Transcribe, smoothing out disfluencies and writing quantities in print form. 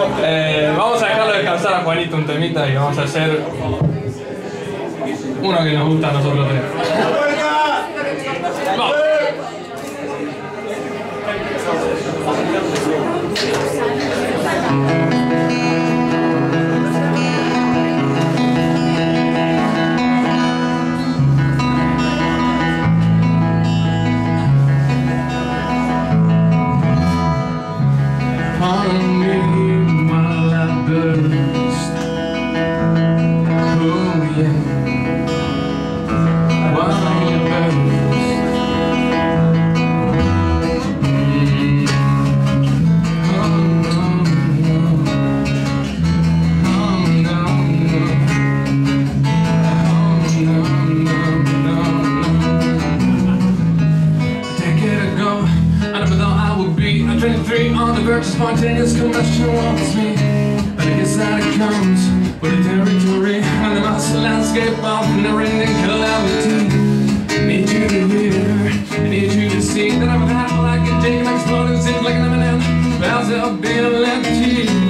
Vamos a dejarlo descansar a Juanito un temita y vamos a hacer uno que nos gusta a nosotros tres. ¡Vamos! On the verge of spontaneous combustion wants me, but I guess that it comes with the territory and the massive landscape of never-ending calamity. I need you to hear, I need you to see that I'm a battle like a jig, like exploding, seems like an M&M, bells of being left here.